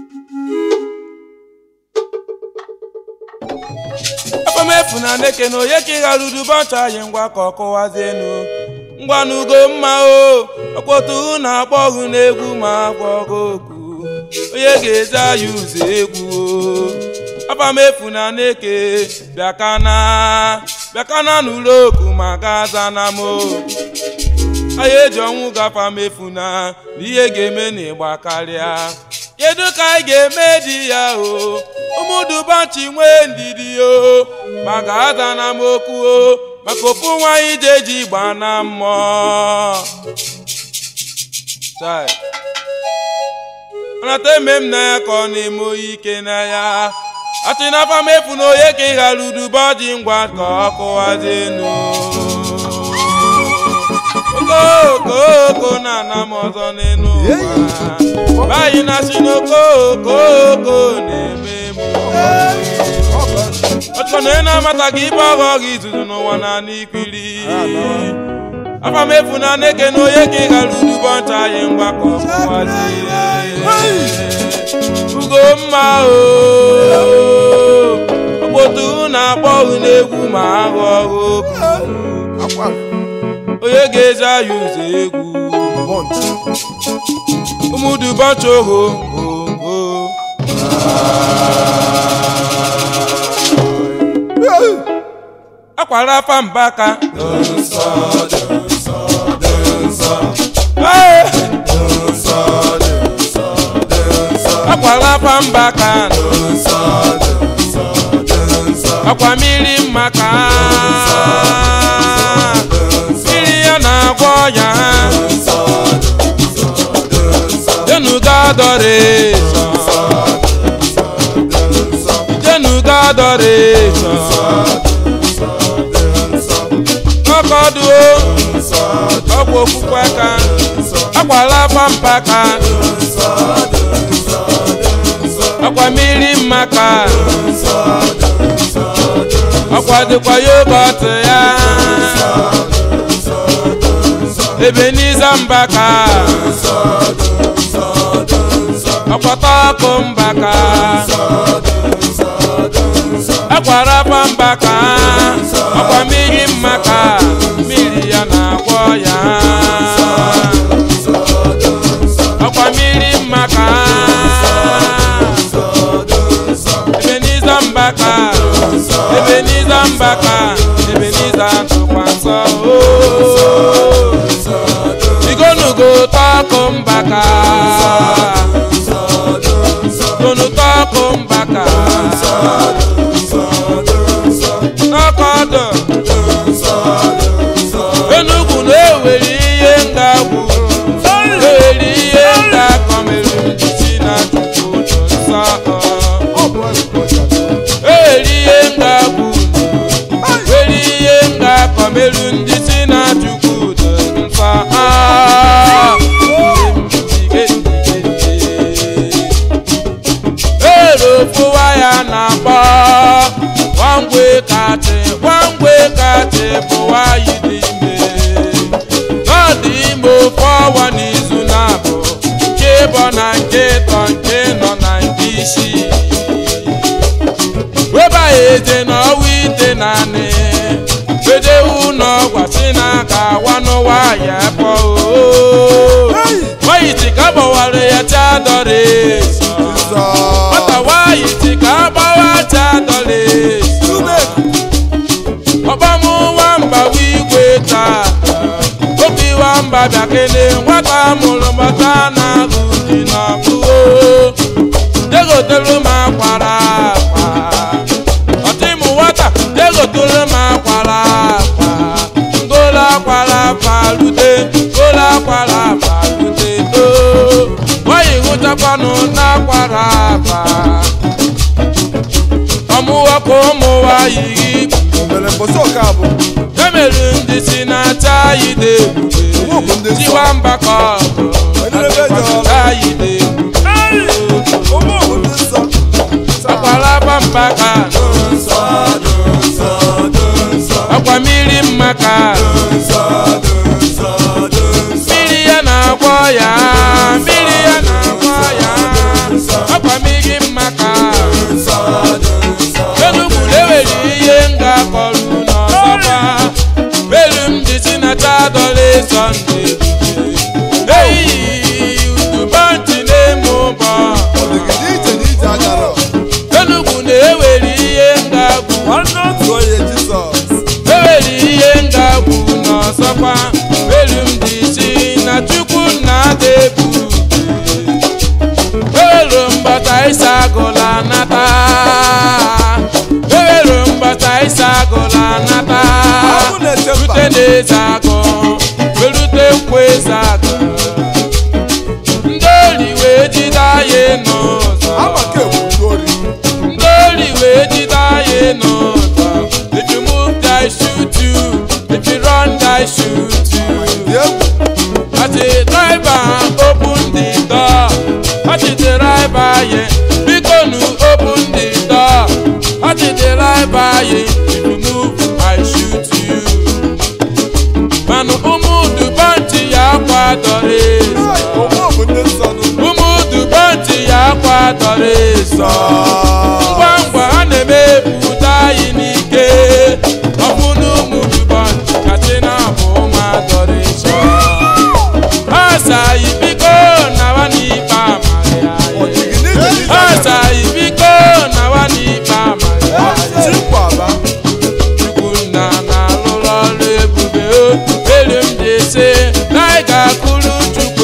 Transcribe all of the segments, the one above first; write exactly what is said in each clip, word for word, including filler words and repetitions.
Afamefu na neke no yeki garudu bancha yengwa kokowazenu ngwa nugo mma o okwotu na akpọgụ n'egwu ma akpọgụ oku onye ga-eja yuze egwu Afamefu na neke bịakana bịakana n'ụlọ oku ma gaza na mo aye jonwu gafamefu na ihe ga-eme n'ịgba karịa kedu ka anyị ga-eme di ya o ụmụdubanchi nwee ndidi o maka aza na m okwu o maka ofu nwanyị jeji gba na mmụọ anata eme m na ya ka ọ na-eme ike na ya achị na Afamefu na onye ka ị ghara udubaji ngwa ka ọ kụwazienu Koko na na mozo nenu bayi na shinoko koko neme mu Ocho nena mata gibago gizu no wana nikiri Afamefu na neke no yeke galudu bonta yengwa ko wazi Ugo mma o Obotu na bo negwu ma ago akwa Oye geza yuze egwu Umudubanchi ogo ogo Akwara afa mbaka Dunso, dunso, dunso Dunso, dunso, dunso Akwara afa mbaka Dunso, dunso, dunso Akwa mmiri mmaka Jenuga adoration Jenuga adoration Okodu Okwo kukwaka Akwala pampaka Akwa mmiri mmaka Akwa dịkwa yogurt ya Ebenezer mbaka Akwata ko mbaka Akwara pa mbaka Akwa mmiri mmaka mmiri ya na agwọ ya Akwa mmiri mmaka Ebenezer mbaka Ebenezer mbaka Ebenezer ntụkwa nsọ Igonugo tako mbaka Gonu tako mbaka Nakodo Enugu na-ewere ihe ngagwu Ewere ihe ngakọ mere si na chukwu nsọ Ewere ihe ngagwu Ewere ihe ngakọ mere ndị si na chukwu nsọ Fuwaya na ba Wangwe kate Wangwe kate Fuwayi dime Nodi mo Fawa nizu nabo Kebo na nketo Nkeno na nkishi Weba eje na wite nane Wede uno Wasina ka wano waya po Waiti kabo wale ya chadore Wata waiti kaba wacha dole Obamu wamba wigweta Obi wamba bakene Wata mulumata na gudi na kuo Dego telu makwara Otimu wata Dego telu makwara Ngola kwara falute Ngola kwara falute Wayi guchapanu na kwara Omuwa komuwa yigi Omele mbosoka abo Emelu ndi sinata yide Jiwa mbaka Yide Akwala mbaka Akwa miri mmaka Miri ya na agwọ ya Miri ya na agwọ ya Akwa Isagula nata ewere mbata Isagula nata rute n'ezago werute nkwa ezago ndoli wee jide anyị n'ụzọ ndoli wee jide anyị n'ụzọ if you move I shoot you if you run I shoot you as a driver open the door as a driver yeah because you open the door as a driver yeah if you move I shoot you manu umudu banti ya kwadoreza umudu banti ya kwadoreza ngwa ngwa aneme puta yinike ofunu umudu banti katina boma doreza asa ibiko na wani pa maria asa ibiko na wani pa maria chukuna na lolo lebube elim dese naiga kulu chukuna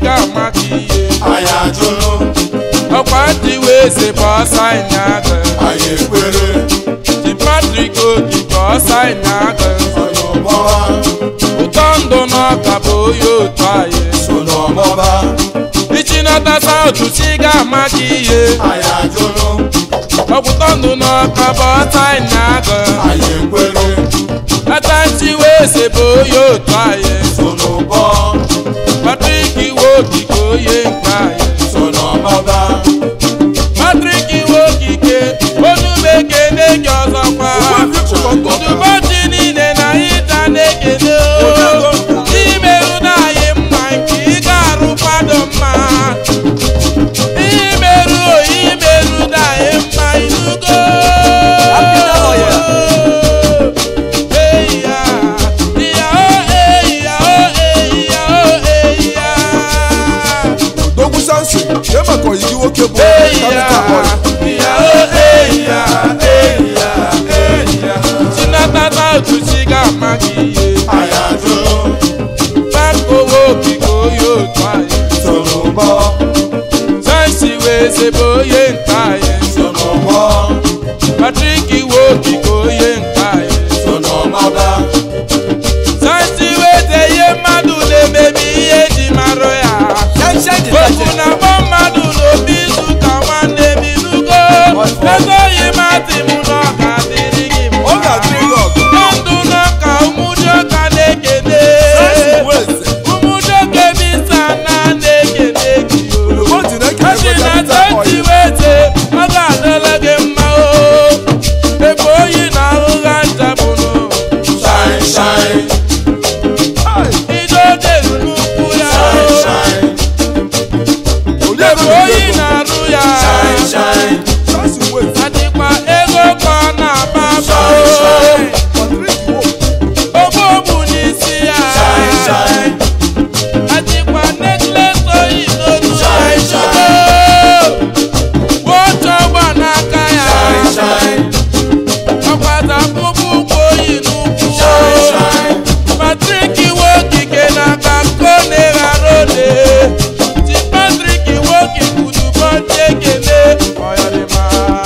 chiga makiye aya jolo ọkwa ndị wee se bọsa ịnyaga aya ekwere Ti Patrick Okike ọsa ịnyaga sonọmọba ụtọ ndụ n'ọka bụ onye otu anyị sonọmọba ichinata sautu chiga makiye aya jolo ọkwụtọ ndụ n'ọka bụ ọsa ịnyaga aya ekwere ata nchi wee se bụ onye otu anyị sonọbọ Patrick Okike onye nke anyị sonọmọba Patrick Okike onumeke na-eke ọzọkwa ụdụbọchị niile na ịta na-ekene imerụ na anyị mma nke ị ga-arụ kwado mma imerụ imerụ na anyị mma inugo eya ya o eya o eya o eya Dogu Sansi, ye mako yigi woke bo eya ya o eya eya eya Chinata sautu chiga makiye aya jolo Patrick Okike onye otu anyị sonọbọ Sansi wee sebe onye nke anyị sonọbọ Patrick Okike onye nke anyị sonọmọba Sansi wee te ihe mmadụ na-emebi ihe ji marụ ya okwu na-agba mmadụ n'obi izu ka nwanne m inugo egoghị mati m na ọ ga-adịrị gị ọ mma ga-adịrị gị ọgụ ndụ n'ọka ụmụdịọka na-ekene Sansi Weze ụmụdịọka bisa na na-ekene gị o ji na-ekele Asị na Capital Sansi Oil Weze ọ ga-adịla gị mma o ebe oyi na ahụha njabụnụ shine shine ije ojeru n'ukwu ya shine o shine ebe oyi na-arụ ya shine shine Sansi Weze adịkwa ego ka ọ na-agba Shine, shine. Patrick Okike ogbu ogbu n'isi ya shine shine adịkwa necklace oyi n'olu ya Shine, shine. woche ọgba n'aka ya shine shine ọkwata akpụkpọ ụkwụ oyi n'ụkwụ shine shine Patrick Okike n'aka ko na-eghara ole Ti Patrick Okike udubọchi ekene ọyọrịma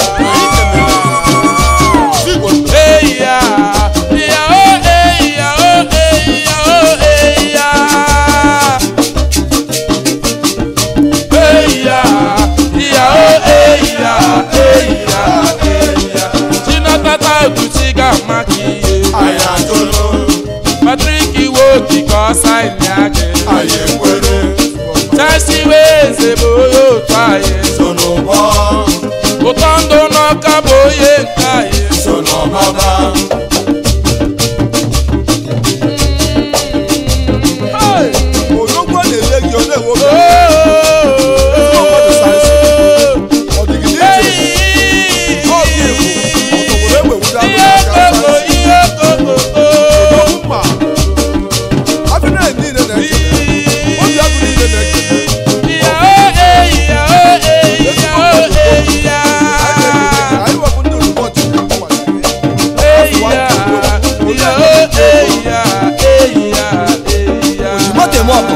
eya ya o eya o eya o eya eya ya o eya eya eya Chinata sautu chiga makiye aya jolo Patrick Okike ọsa ịnyaga aya ekwere Sansi Weze bụ onye otu anyị sonọbọ ụtọ ndụ n'ọka bụ onye nke anyị sonọmọba Odogwu na-ele gị ọ na-enwe obi ọ dị gị n'iche ọ dị egwu ọtọgbọrọ egbe wuda ihe okoko ihe okoko Odogwu mma abị na-niile na-ekele obi abụ niile na-ekele ya o eyi ya o eyi ya o eyi ya anyị wepụ ndị ozugbo ọchịchị eyi ya ya o eyi ya eyi ya eyi ya ozugbo eme ọkọ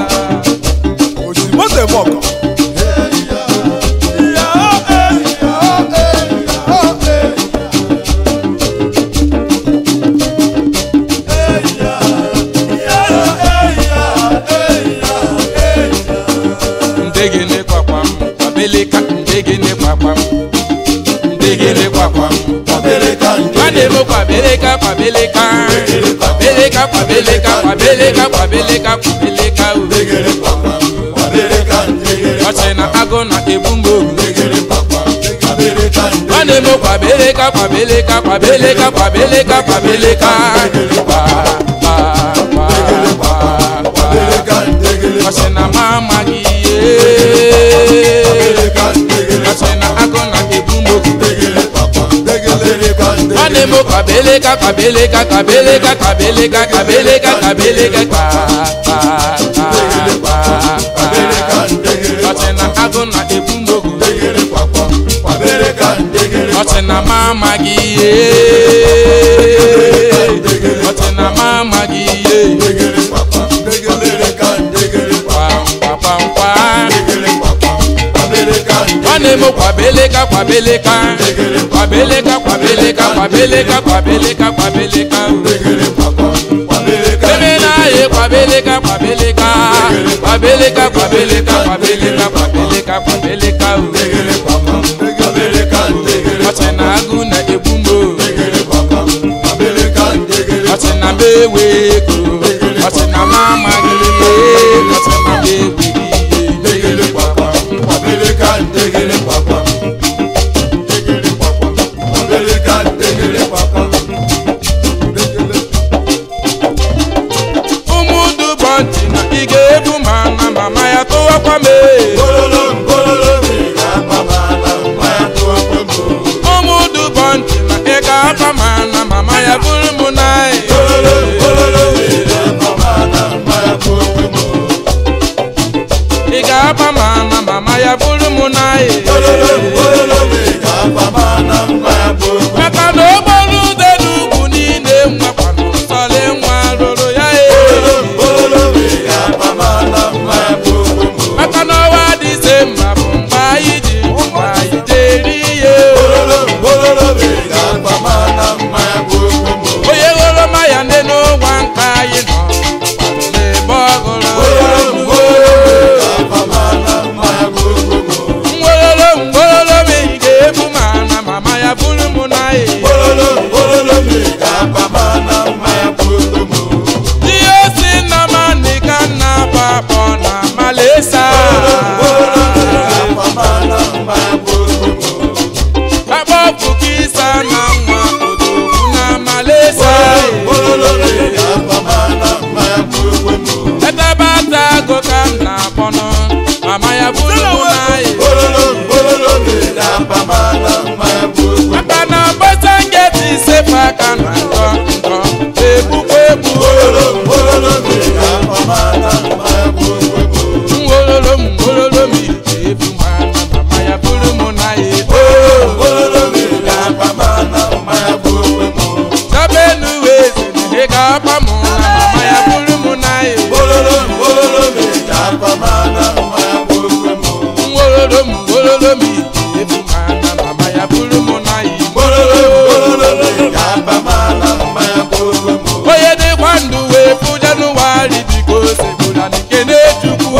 ndegene kwakwam kwabeleka ndegene kwakwam ndegene kwakwam kwabeleka nwanne m kwabeleka kwabeleka kwabeleka kwabeleka kwabeleka kwabeleka kwabeleka o ndegere papa kwabeleka ndegere ọchị na agụ na egbu mgbogu ndegere papa kwabeleka nwanne m kwabeleka kwabeleka kwabeleka kwabeleka kwabeleka kwa kwa kwa kwa kwa kwabeleka ndegere ọchị na mama gị ihe kwabeleka ndegere ọchị na agụ na egbu mgbogu ndegere papa kwabeleka nwanne m kwabeleka kwabeleka kwabeleka kwabeleka kwabeleka kwabeleka kwa kwa kwa kwa kwabeleka ndegere ọchị na agụ na egbu mgbogu ndegere papa kwabeleka ndegere ọchị na mama gị ihe ọchị na mama gị ihe ndegere papa kwabeleka ndegere kwa kwa kwa kwa mo kwabeleka kwabeleka kwabeleka kwabeleka kwabeleka kwabeleka kwabeleka emena ye kwabeleka kwabeleka kwabeleka kwabeleka kwabeleka kwabeleka kwabeleka ọchịna agụ na egbumbo ọchịna bewe ego ọchịna mama gịlele ọchịna bewe ndegele kwakwa kwabeleka ndegele kwakwa ndegele kwakwa kwabeleka ndegele kwakwa ndegele ụmụ dubọntị na ị ga-ebu ma na mama ya tụwakwa me bololo bololo mi ga mama na mama ya tụwakwa mo ụmụ dubọntị na ị ga-apa ma na mama ya bụrụ mụ na bololo bololo mi ga mama na mama ya tụwakwa mo ị ga-apa ma na mama ya bụrụ mụ na bololo bololo mi ga mama na mama ya tụwakwa maka na okporo ude n'ugwu niile nwekwa n'ụsọle nwa rụrụ ya bololo mi ga mama na mama ya tụwakwa mo maka na ọwa dịze mma bụ mgbe anyị ji mgbe anyị jeri ihe bololo bololo mi ga mama na mama ya tụwakwa mo onye ghọrọ ma ya nne n'ụgwa nka anyị nọ n'ebe ọ gụrụ ngwololo ngwololo m ị ga-ebu ma na mama ya bụrụ mụ na ihe osi nna ma nịga nna papọ na malesa akpọ bukisa na nwa odogwu na malesa etabata go ka m na-akpọnụ mama ya bụrụ mụ na ihe maka na mbọsa ngeti sefe aka na nkọ nkọ egbukwa egbu ngwololo m ngwololo m ị ga-ebu ma na mama ya bụrụ mụ na ihe dabenu eze na ị ga-akpa mụ na mama ya bụrụ mụ na ihe ngwololo m ngwololo m ị ga-ebu ma na mama ya bụrụ mụ na ihe onye dịkwa ndụ wee pụ Jenụwarị biko segbula nke na-echukwu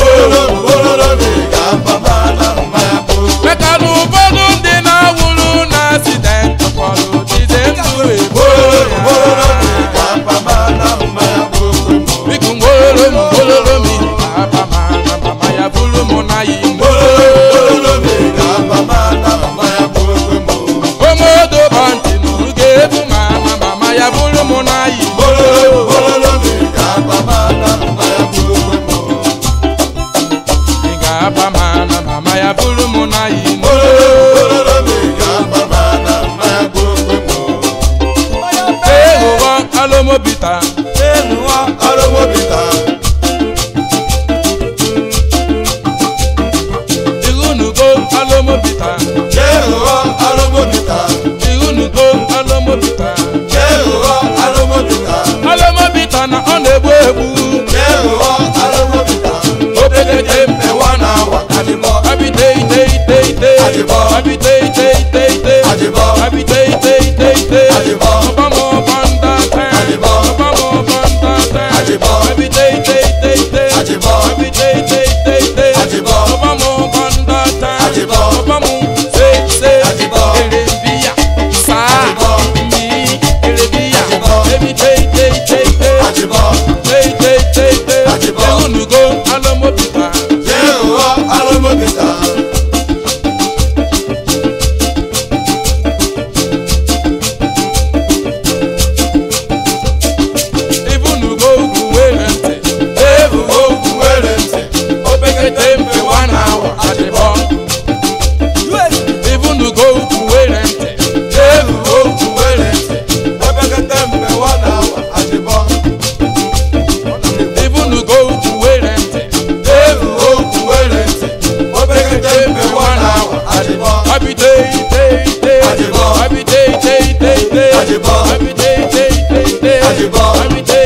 maka na ụfọdụ ndị na-awụrụ na asidenti kpọrọ dize ndụ wee gboo ya biko ngwololo m ngwololo m ị ga-aba ma na mama ya bụrụ mụ na ihe omodo bọntị na ụ ga-ebu ma na mama ya bụrụ mụ na ihe ị ga-aba ma na mama ya bụrụ mụ na ihe eghụghọ alomobita ihunugo alomobita ihunugo alomobita alomobita na ọ na-egbu egbu obelete mpewa na awa abite ite ite ite abite ite ite ite abite ite ite ite ọbama ọba nda ten ọbama ọba nda ten abite ite ite ite abite ite ite ite ọbama ọba nda ten ọbama se se erebiya saa mmi erebiya ebite ite ite ite ite ite ite ehunugo alomobita ibunugo ugwu were ntị ebugo ugwu were ntị obekete mpewa na awa adịbọ ibunugo ugwu were ntị ebugo ugwu were ntị ibunugo ugwu were ntị ebugo ugwu were ntị obekete mpewa na awa abite ite ite abite ite ite ite abite ite ite ite abite